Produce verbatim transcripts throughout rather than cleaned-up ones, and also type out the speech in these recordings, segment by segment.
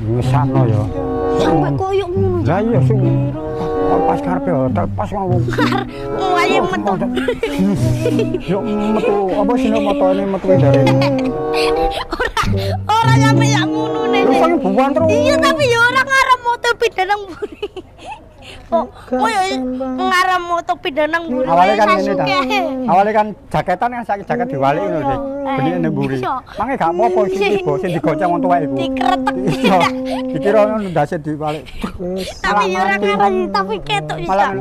ngesakno ya. Sampai koyo ngono. Lah iya sing pas karepe hotel pas ngono. Wae metu. Yo metu apa sih motone metu dari. Ora ora nyampe yak ngono ne. Terus buan terus. Iya tapi ya ora ngarep moto pindah nang mburi. Oh, oh ya ngarep moto pindah nang mburi. Awale kan ngene ta. Awale kan jaketan kan saiki jaket diwalik ngono sih. Benih nang mburi. Mangke gak apa-apa sing tiba sing digoceng wong tuwek iku. Dikretek. Iya. Dikira ngono ndase diwalik. Tapi ya ora ngarep tapi ketok iso. Malah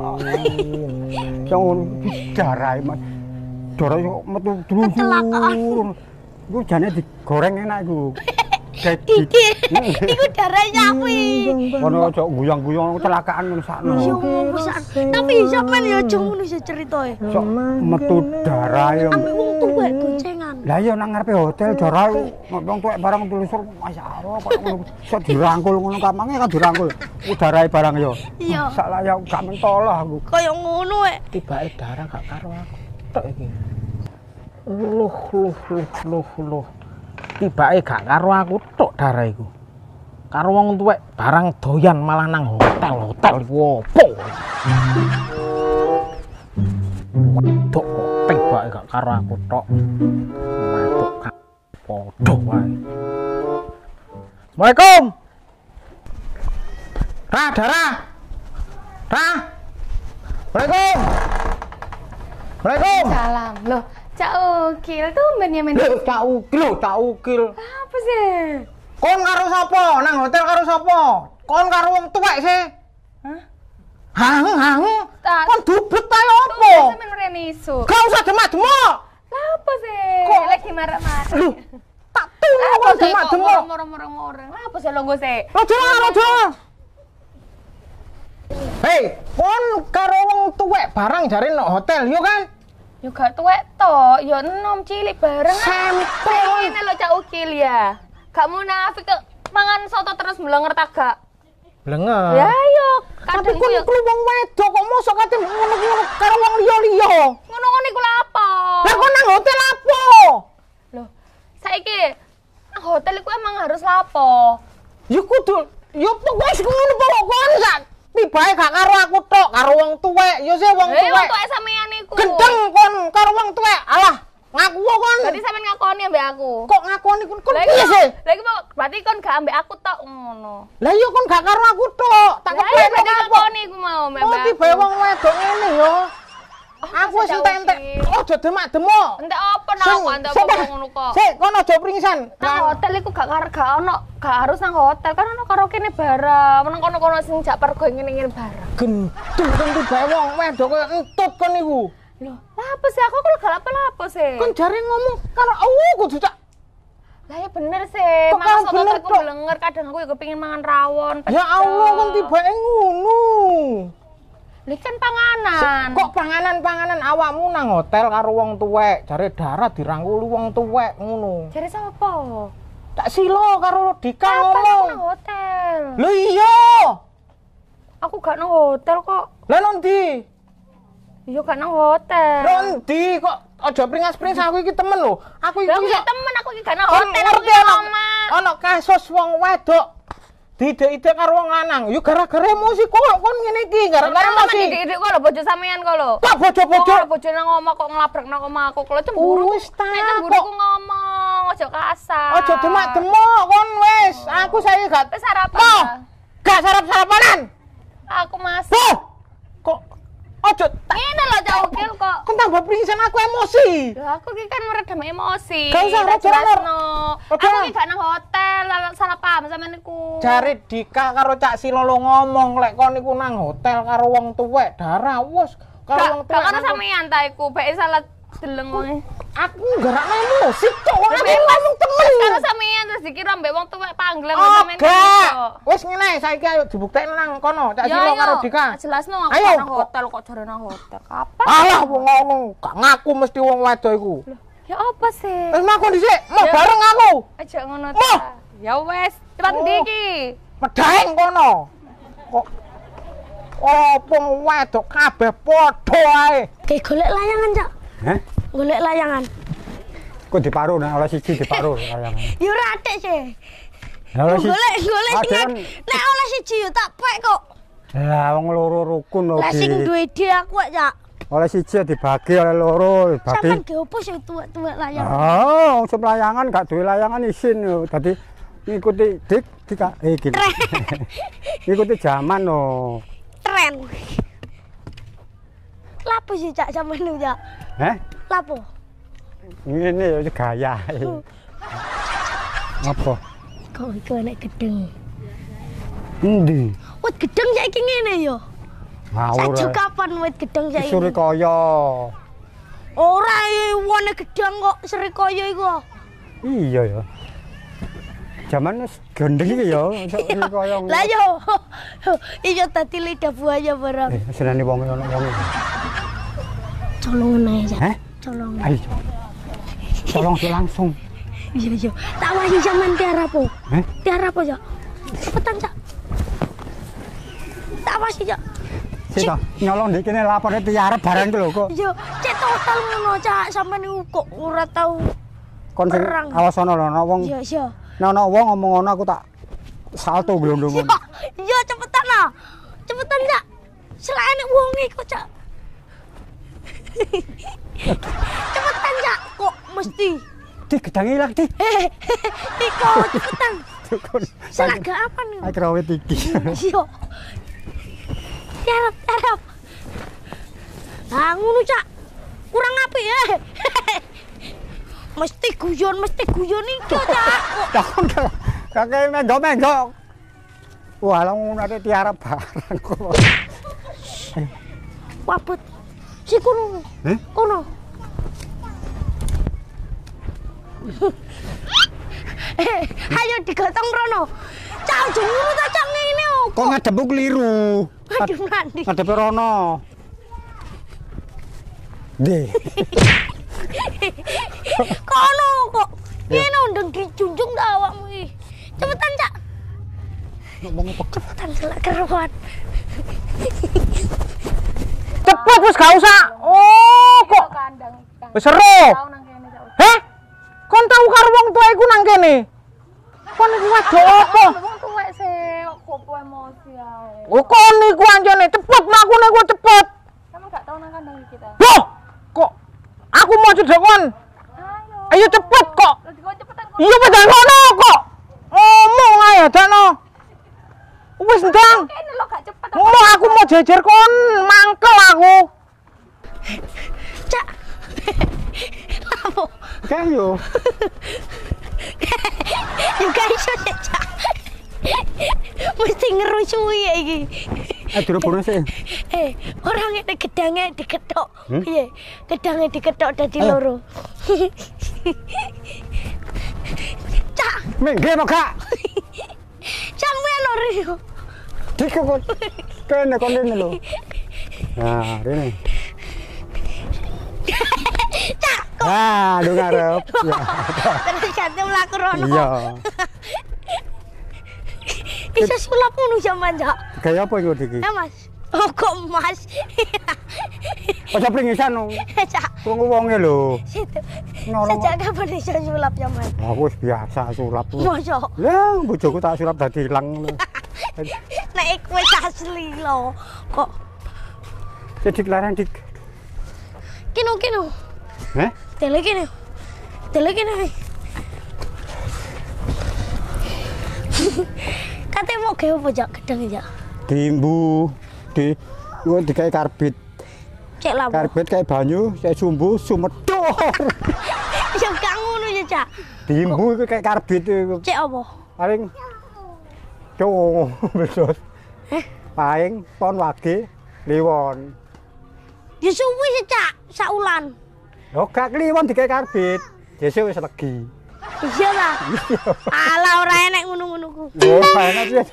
Jong darah Mas. Darah yo metu Kecelakaan. Iku jane digoreng enak iku. Iki iku darah nyapi. Ono aja guyang-guyang kecelakaan ngono sakno. Yo pisan. Tapi sampean yo aja ngono sih ceritae. Sok metu darah yo. Ambek wong tuwek goncengan. Lah iya nang ngarepe hotel darah wong tuwek barang tulisur masyaallah kok ngono iso dirangkul ngono kamange kan dirangkul. Udarahe barang yo. Iya. Sak layak gak mentol aku. Kaya ngono wek. Tibake darah gak karo aku tok iki. Luh luh luh luh luh. Tibake gak karo aku tok darah iku. Karo wong tuwek barang doyan malah nang hotel-hotel iku opo? Wedok tibake gak karo aku tok. Wedok padha wae. Assalamualaikum. Ra, darah. Ra. Assalamualaikum. Assalamualaikum. Salam. Loh, Cak Ukil tuh ben men. Lho, Cak Ukil, lho, Cak Ukil. Apa sih? Kon karo sapa? Nang hotel karo sapa? Kon karo wong tuwek sih. Hah? Hang, hang. Tak. Kon dublet ae opo? Tuh, sampean mrene iso. Gak usah demak-demak. Lah apa sih? Kok Lagi marah-marah. Lho, tak tunggu kok demak-demak. Murung-murung-murung. Lah apa sih lo nggo sih? Aja, aja. Hei, kon karo wong tuwek barang jare nang hotel, yo kan? Yo gak tuwek to, yo enom cilik bareng. Sampel. Ini lo Cak Ukil ya. Gak munafik kok mangan soto terus melenger ta gak? Blenger. Ya yo, Tapi kadang kon yo iku wong wedok kok mosok kate ngono-ngono karo wong liya-liya. ngono-ngono iku lha apa? Lah kon nang hotel apa? Loh, saiki nang hotel iku emang harus lapo? Ya kudu, ya wis ngono pokoknya sak tibae gak karo aku tok, karo wong tuwek. Ya sih wong Eh, wong tuwek. tuwek sampeyan iku. Gendeng kon karo wong tuwek. Alah, ngaku kon. Berarti sampeyan ngakoni ambek aku. Kok ngakoni kon kon Lah piye iki sih? Lah iki berarti kon gak ambek aku tok ngono. Lah iya kon gak karo aku tok. Tak Lah iya kepen berarti apa? ngakoni iku mau ambek Oh, aku. tibae wong wedok ngene ya. Aku wis Jauh entek-entek. sih. Ojo demak-demok. Entek apa nang entek apa ngono kok. Sik, kon aja pringsan. Nang hotel iku gak karo gak ono, gak harus nang hotel kan ono karo kene bareng. Meneng kono-kono sing jak pergo ngene-ngene bareng. Gendeng kon tibae wong wedok koyo entut kon niku. Loh, lah apa sih aku kok gak apa-apa sih. Kon jare ngomong karo aku kudu tak. Lah ya bener sih, Kok mangan kan soto bener, aku Tok? blenger kadang aku juga pengen mangan rawon. Ya Allah kon tibae ngono. Lha kan panganan. Kok panganan-panganan awakmu nang hotel karo wong tuwek, jare darah dirangkuli wong tuwek ngono. Jare sapa? Tak silo karo Dika Kapan aku ngomong. nang hotel? Lho iya. Aku gak nang hotel kok. Lah nondi? Iya gak nang hotel. Nondi kok aja pringas-pringas aku iki temen lho. Aku iki Lah aku iso ya temen aku iki gak nang kon hotel aku ngerti iki ana omah. ana kasus wong wedok didek-idek karo wong lanang. Yo gara-gara emosi kok kon ngene iki, gara-gara emosi. Dik-dik kok lho bojo sampean kok lho. Kok bojo-bojo? Kok bojo nang omah kok ngelabrak nang omah aku. Kalau cemburu. Wis ta, Nek cemburu kok. ku ngomong, ojo kasar. Aja demak-demok kon wis. Aku saya gak Wis sarapan. Mo, ta? gak sarap-sarapanan. Aku masuk. Tuh. Kok aja tak Ngene lho Cak Ukil kok. kon tambah pringsan aku emosi. Lah aku ki kan meredam emosi. Gak usah, Tak Roger, jelasno. Roger. Aku ki gak nang hotel, lah salah paham sampean niku. Jare Dika karo Cak Silo lo ngomong lek kon niku nang hotel karo wong tuwek, darah wis karo Gak wong gak tuwek. karo nang- sampean ta iku, bae salah deleng wong. Aku garakno emosi kok aku Tapi ngomong temen. Karo sampean terus dikira mbek wong tuwek panggil Oh, sampean. gak. Wis ngene saiki ayo dibuktekno nang kono Cak Ya Silo ayo, karo Dika. jelasno aku Ayo. gak nang hotel kok jare nang hotel. Kapan? Alah wong ngomong gak ngaku mesti wong wedok iku. Ya apa sih? Wis makon dhisik, mau Ya. bareng aku. Aja ngono Mo. ta. Ya wes, cepat Oh. ndi iki? Medhaeng kono. Kok opo wedok kabeh padha ae. Kayak golek layangan, Cak. Heh? Golek layangan. Kok diparu nah oleh siji diparu layangan. Ya ora atik sih. Lah oleh si- Golek golek Ah, sing dia kan- nek oleh siji yo tak pek kok. Lah wong loro rukun lho. Lah sing Di. duwe ide aku ya, Cak. Oleh siji dibagi oleh loro, dibagi. Sampeyan ge opo sing tuwek-tuwek layar? Oh, wong layangan gak duwe layangan isin yo. Dadi ngikuti dik dika eh gini. Ngikuti zaman lho. Tren. Lapo sih Cak sampeyan Cak? Heh? Lapo? Ngene yo gaya. Apa? Kok iku nek gedeng. Endi? Wit gedeng saiki ngene yo. Ngawur. Saju kapan wit gedeng saiki? Surikaya. Ora wone gedang kok Srikaya iku. Iya ya. Zaman wis gendeng iki ya, surikaya. Lah yo. Iya dadi lidah buaya barang. Eh, seneni wong ono wong. Colongan ae Cak. Heh? Colongan. Ayo. Tolong sih langsung. Iya iya. Tak wasi sampean tiara apa? Heh? Tiara apa, Cak? Cepetan, Cak. Tak wasi, Cak. Sita, nyolong di kene lapore tiarep barang ku lho kok. Iya, cek total ngono, Cak. Sampean niku kok ora tau Kon sing perang. awas ana lho ana wong. Iya, iya. Nek ana wong ngomong ngono aku tak salto glondongan. Iya, iya cepetan lah. Cepetan, Cak. Selain wong iku, Cak. Cepetan, Cak. Kok mesti Di gedang ilang di. eh Iko cepetan. Dukun. Selaga apa nih? Aku rawet iki. Iya. Tiarap, tiarap. Nah, ngono, Cak. Kurang apik ya. Mesti guyon, mesti guyon iki, Cak. Takon kakek menggo-menggo. Wah, lah ngono ate tiarep barang kok. Wabut. Si kono. Eh? Kono. Eh, ayo digotong rono. Cak, aja ngono ta, Cak ngene kok. Kok ngadepku keliru. Aduh, nanti. Ngadepe rono. Deh. Kono kok. Ngene ndeng dijunjung ta awakmu iki. Cepetan, Cak. Ngomong apa? Cepetan selak keruan. Cepet wis gak usah. Oh, kok Kandang. wis seru. Tau nang kene Cak. Heh? Kon tau karo wong tuwa iku nang kene? Kon iku wedok apa? Wong tuwek sih kok opo emosi ae. Oh, kon iku anjene cepet mlakune ku cepet. Kamu gak tau nang kandang iki ta? Loh, kok aku mau cedek kon. Ayo. Ayo cepet kok. Lagi kok cepetan kok. Iya pedang kono kok. Ngomong ae dakno. Wis ndang. Kene lo gak cepet. Ngomong aku mau jejer kon, mangkel aku. Cak. Lapo? Kayo. Juga iso sih, Cak. Mesti ngerusui ya iki. Eh, dulu sih. Eh, orang ini gedangnya diketok. Hmm? Piye? Gedangnya diketok dadi Ayo. loro. Cak, Mengge apa gak? sampean loro iku. Dik kok kene kon rene lho. Nah, rene. Cak, Ah, lu ngarep. Ya. terus jatuh mlaku rono. Iya. Bisa sulap ngono sampean, Cak. Gaya apa iku iki? Ya, Mas. Oh, kok Mas. Aja pringisan no. Cak, Krungu wonge lho. situ. Nolong. Sejak kapan bisa sulap sampean? Aku wis biasa sulap. Mosok. Lah, bojoku tak sulap dadi ilang. Nek iku wis asli lho. Kok Sedik larang dik. kino kino. Heh? Tele kene. Tele kene. Kate mau gawe apa Jak gedang Jak? Dimbu di gua dikai karbit. Cek lah. Karbit kayak banyu, saya sumbu sumedor. Ya gak ngono ya Jak. Dimbu iku kayak karbit iku. Cek apa? Paling cowok besos. Paling pon wage liwon. Ya suwi ya Jak, saulan. Yo gak kliwon dikai karbit. Jese wis legi. Iya lah. Alah ora enek ngono-ngono ku. Yo enak sih.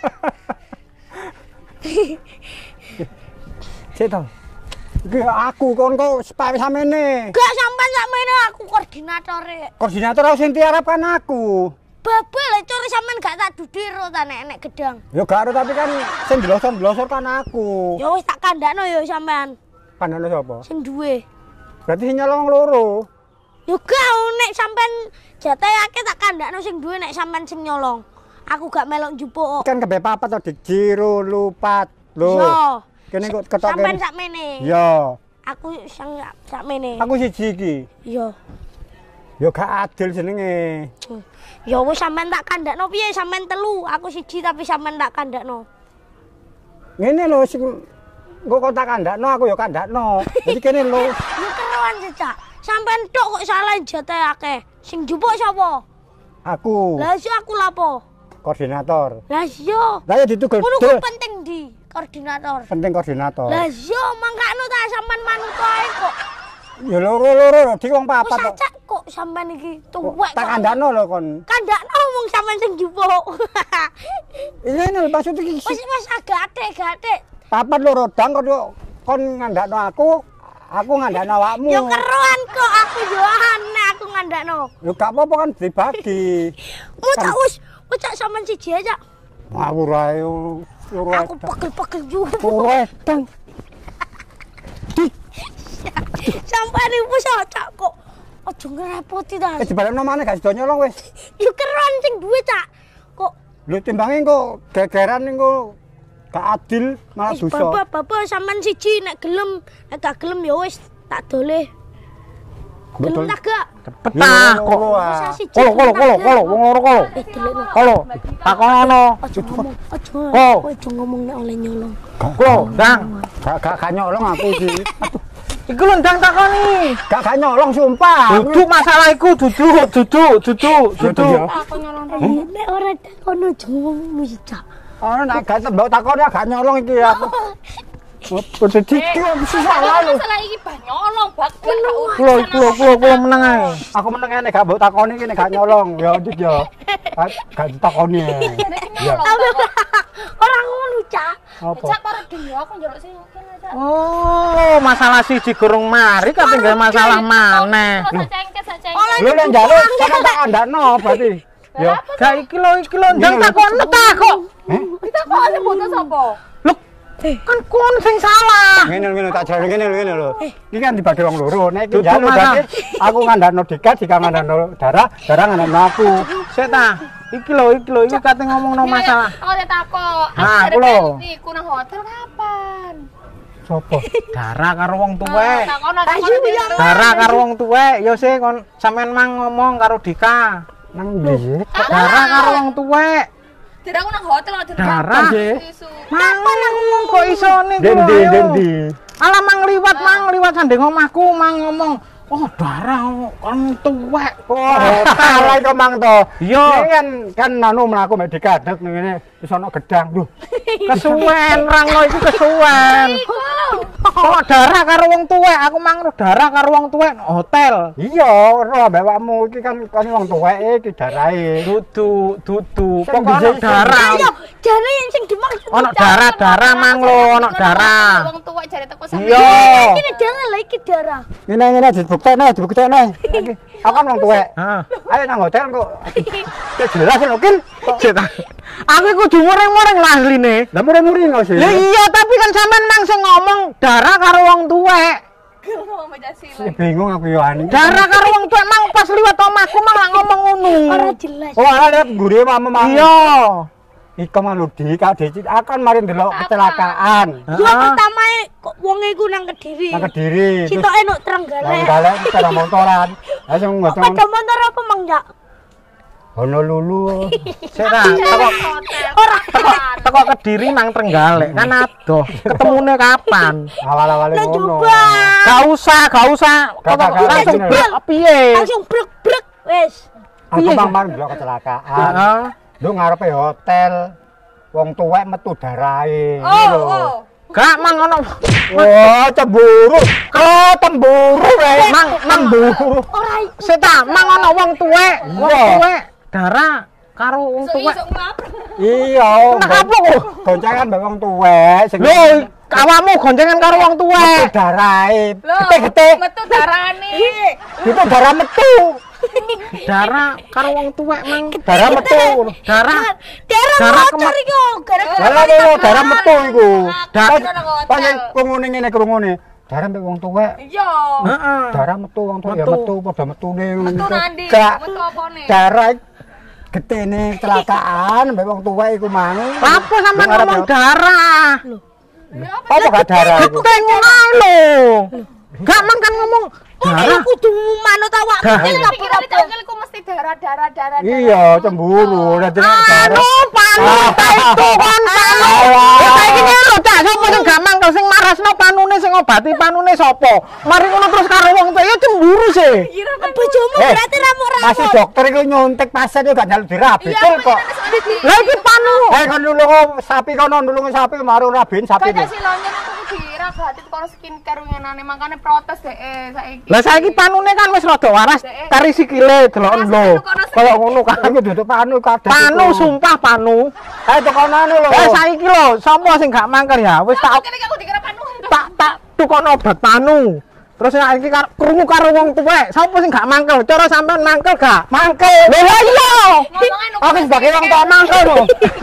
Cek to. Iki aku kon kok sepawe samene. Gak sampean sakmene aku koordinatore. Koordinator sing diarepkan aku. Babel curi sampean gak tak dudiro ta nek enek gedang. Ya gak ada tapi kan sing blosor-blosor kan aku. Ya wis tak kandakno ya sampean. Pandane sapa? Sing duwe. Berarti sing nyolong loro. Ya gak nek sampean jatahake tak kandakno sing duwe nek sampean sing nyolong. Aku gak melok njupuk. Kan kebe papat to dik jiro lupat. Lho. Yo. Kene kok ketok Sampeyan kene. sakmene. Yo. Aku sang sakmene. Aku siji iki. Yo. Yo gak adil jenenge. Ya wis sampean tak kandakno piye sampean telu, aku siji tapi sampean tak kandakno. Ngene lho sing engko kok tak kandakno aku ya kandakno. Jadi kene lho. Lu keruan cecak. Sampean tok kok salah jate akeh. Sing njupuk sapa? Aku Lah iya aku lapo? koordinator. Lah iya. Lah ya ditugel Ngono ku penting di koordinator. penting koordinator. Lah iya mangkano ta sampean manut ae kok. Ya loro-loro dik wong Wis papat kok. acak kok sampean iki tuwek. Tak kandakno lho kon. Kandakno wong sampean sing njupuk. Ini lho maksud iki Wis wis agak atik-atik. papat loro dang kok yo kon ngandakno aku, aku ngandakno awakmu. Yo keruan kok aku yo aneh aku ngandakno. Lho gak apa-apa kan dibagi. Ucak wis, ucak sampean siji aja. Ngawur ae loro. Aku pegel-pegel juga. loro edang. Sampai ini wis cak kok. Aja ngerepoti ta. Eh dibalekno maneh gak sida nyolong wis. Yo keron sing duwe cak. Kok Lho timbange engko gegeran engko gak adil malah wis dosa. bapak bapak sampean siji nek gelem, nek gak gelem ya wis tak dole. Gelem tak gak? Cepet ah kok. Bisa siji. Kolo kolo kolo kolo wong loro kolo. Eh delekno. Kolo. Takonono. Aja ngomong, aja. Kok? Kowe aja ngomong nek oleh nyolong. Kolo, Dang. Gak gak gak nyolong aku iki. Iku lho Dang takoni. Gak gak nyolong sumpah. Duduk masalah iku duduk, duduk, duduk, duduk. Aku nyolong Nek ora takono aja ngomong wis cak. Ora nek gak tembok takon gak nyolong iki aku. Kudu dikit mesti salah lho. masalah iki bah nyolong bagian ra urus. Kulo kulo kulo kulo meneng ae. Aku meneng nek gak mbok takoni iki nek gak nyolong ya dik ya. Gak gak ditakoni. Ya. Ora ngono cak. Apa? Cak karo dhewe aku njaluk sing oke lah cak. Oh, masalah siji gurung mari kate nggawe masalah maneh. Kalau cengket sak cengket. Lho nek njaluk sampe tak andakno berarti. Ya. Gak iki lho iki lho Dang takono ta kok. Kita kok sing boten sapa? Lho, kan kon sing salah. Ngene ngene tak jare ngene lho ngene lho. Iki kan dibagi wong loro. Nek iki Duduk, njaluk Mas. berarti aku ngandakno Dika, Dika ngandakno Dara, Dara ngandakno aku. Sik ta. Iki lho iki lho iki kate ngomongno masalah. Aku tak takok. Nah, Aku aku lho. Iku nang hotel kapan? Sopo? Dara karo wong tuwek. Takono Ayo, takono. ya. Dara karo wong tuwek, ya sih kon sampean mang ngomong karo Dika. Nang ndi? Dara karo wong tuwek. Dara aku nang hotel kok Dara. Isu. Mangan aku ngomong kok isone ku. Dendi ayo. dendi. Alah mang liwat mang liwat sanding omahku mang ngomong, "Oh, Dara kon tuwek." Oh, salah kok mang to. Iya. Ini kan kan anu mlaku mek dikadek ngene wis ana gedang. Lho, Kesuwen rangno iku kesuwen. Kok Dara karo wong tuwek, aku mang Dara karo wong tuwek hotel. iya ora bawakmu iki kan kan wong tuweke iki darae. Dudu, dudu. Sing Pokoknya bisa- Dara. Ayo, jane yang sing dimaksud. Ono Dara, Dara mang lo, ono Dara. Wong tuwek jare teko sampe. Iya. Iki darah lah iki darah. Ngene ngene dibuktekne, dibuktekne. Iki aku kan wong tuwek. Heeh. Ayo nang hotel kok. Ya jelas lho kin. Kok Cek ta. Aku kudu mureng-mureng lah asline. lah muri-muri kok sih. Ya iya, tapi kan sampean mang sing ngomong Dara karo wong tuwek. Ngomong Pancasila. Bingung aku yo ani. Dara karo wong tuwek mang pas liwat omahku mang lah ngomong ngono. Ora jelas. Oh, ala lihat gure mama mama. Iya. Iko malu di Kak Deci akan mari ndelok kecelakaan. Yo pertama kok wong iku nang Kediri. Nang Kediri. Sitoke nok Nang Trenggalek. galak sepeda motoran. Langsung Kok ngomong pada motor apa Mang Jak? Honolulu. Cek ta. Teko Ora. teko Kediri nang Trenggalek kan adoh. Ketemune kapan? Awal-awale Nang ngono. Jombang. Gak usah, gak usah. Gak, gak, gak, Langsung gak, brek piye? Langsung brek-brek wis. Aku Piye? bang bang ndelok kecelakaan. Heeh. Lu ngarepe hotel. Wong tuwek metu darahe. Oh, oh. Gak mang ono. Oh, cemburu. Oh, cemburu weh. Mang mang Cemburu. Ora iku. Sik ta, mang ono wong tuwek. Wong Iya. tuwek Dara karo wong tuwek. Isuk-isuk ngapret. Iya. Nak apa kok? Goncangan mbek wong tuwek sing Lho, awakmu goncengan karo wong metu tuwek. darahe. Lho, Gete-gete. metu darane. Itu darah metu. Dara karo wong tuwek mang. Darah metu. Dara. Darah Darah motor kema- iku gara-gara Darah metu, darah metu iku. Da- Panjen krungune ngene krungune. Darah mbek wong tuwek. Iya. Heeh. Darah metu wong tuwek ya Metu. metu padha metune. Metu nandi. Gak. Metu apane? Darah getene kecelakaan mbek wong tuwek iku mang. Apa sampean ngomong darah? Apa gak darah iku? Geteng ngono lho. Gak man kan ngomong Darah kudu manut awakmu iki lha Pikiran itu iku mesti darah darah darah. Iya, cemburu. Dadi nek anu panu ta itu kon panu. Saiki lho Cak, sapa sing gak mangkel sing marasno panune sing ngobati panune sapa? Mari ngono terus karo wong tuwa ya cemburu sih. bojomu Eh, berarti ramu-ramu. Masih dokter iku nyuntik pasien yo gak njaluk dirabi betul kok. Lah iki panu. Eh kon nulung sapi kono nulung sapi marung rabin sapi. Kayak si lonjong aku kudu diragati karo skincare winginane makane protes dhek saiki. Lah saiki panune kan wis rada waras kari sikile delok lho. Kaya ngono kan. Iku duduk panu kadang. Panu sumpah panu. Ayo tekonane lho. Eh saiki lho sapa sing gak mangkel ya? Wis tak Kene aku dikira panu. tak tak tukono obat panu. Terus saiki karo krungu karo wong tuwek, sapa sing gak mangkel? Cara sampean mangkel gak? Mangkel. Lho iya. Aku sebagai wong tua mangkel lho.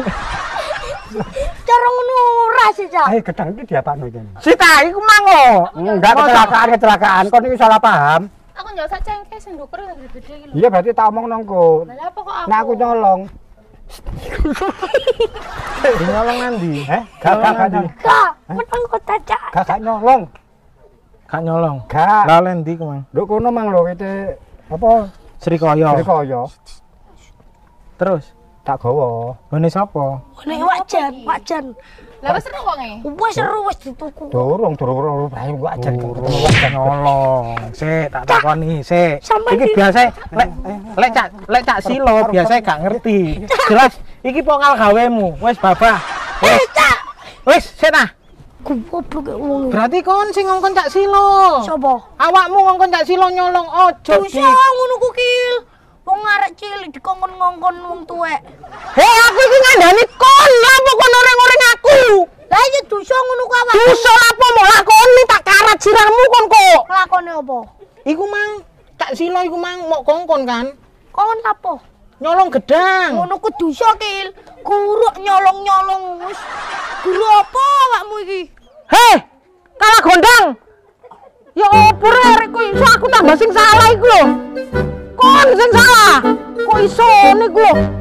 Cara ngono ora sih, Cak. Ayo gedang iki diapakno iki. Sita iku mang lho. Enggak kecelakaan kecelakaan kon iki salah paham. Aku njok sak cengke sing ndukur yang gede iki lho. Iya berarti tak omong nang kok. Lah apa kok aku? Nek aku nyolong. Nyolong nandi? Eh, gak gak gak nyolong. Kak, meneng kota, Cak. Gak gak nyolong. Gak nyolong. Gak. Lah lendi ku mang? Nduk kono mang lho kete apa? Srikaya. Srikaya. Terus Tak gawa. ngene sapa? Nek wajan, wajan. Lah wis seru kok nge. Wis seru wis dituku. Durung durung ayo gua ajar ketemu Nyolong. Sik tak takoni, sik. Sampai Iki di- biasa lek lek cak lek cak silo biasa gak ngerti. Jelas iki pokal gawemu. Wis babah. Eh, Cak. Wis sik nah. Goblok kok wong. Berarti kon sing ngongkon cak silo. Sopo? Awakmu ngongkon cak silo nyolong ojo Dosa di. ngono ku Kil. Wong arek cilik dikongkon-ngongkon wong tuwek. Hei aku iki ngandani kon, lha apa kon oreng-oreng aku? Lah iya dosa ngono ku awak. Dosa apa mau lakoni tak karat sirahmu kon kok. Lakone apa? Iku mang cak silo iku mang mau kongkon kan. Kon apa? Nyolong gedang. Ngono ku dosa Kil. Guruk nyolong-nyolong wis. Guru apa awakmu iki? Hei, kalah gondang. Ya opo rek kok iso aku tambah sing salah iku lho. Kon sing salah. Kok iso niku lho.